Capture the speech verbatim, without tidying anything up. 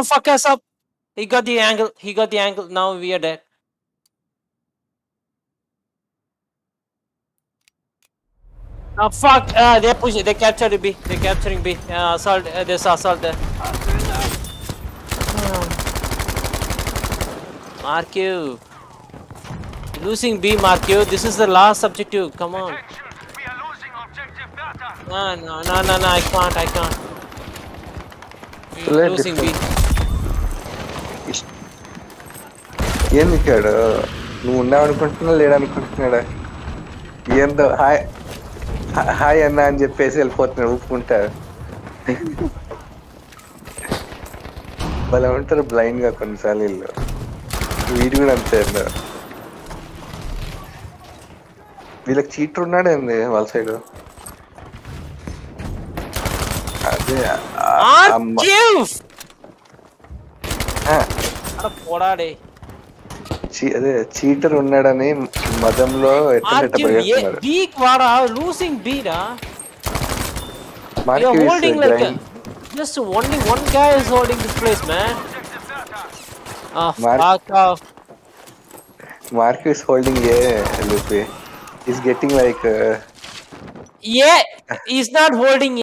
the fuck us up. He got the angle. He got the angle. Now we are dead. Oh fuck! Uh, they're pushing. They captured B. They're capturing B. Uh, assault. Uh, there's assault there. Mark you. Losing B, Mark you. This is the last objective. Come on. No, no, no, no, no. I can't. I can't. We're losing B. ఏంది ఇక్కడ నువ్వు ఉన్నావు అనుకుంటున్నా లేడనుకుంటున్నాడా ఏందో hi hi అన్నా అని చెప్పేసి వెళ్ళిపోతున్నాడు ఊపుకుంటా వాళ్ళు ఏమంటారు బ్లైండ్ గా కొన్నిసార్లు వీళ్ళు వీడు కూడా అంతే వీళ్ళకి చీటర్ ఉన్నాడు ఏంది వాళ్ళ సైడ్ అదే పోడాడే అదే చీటర్ ఉన్నాడని మదంలో వీక్ వాడా లూసింగ్ బీడా you're holding like a, just only one guy is holding this place, man. Ah, fuck off. Mark is holding a Lupe. He's getting like uh... yeah, he's not holding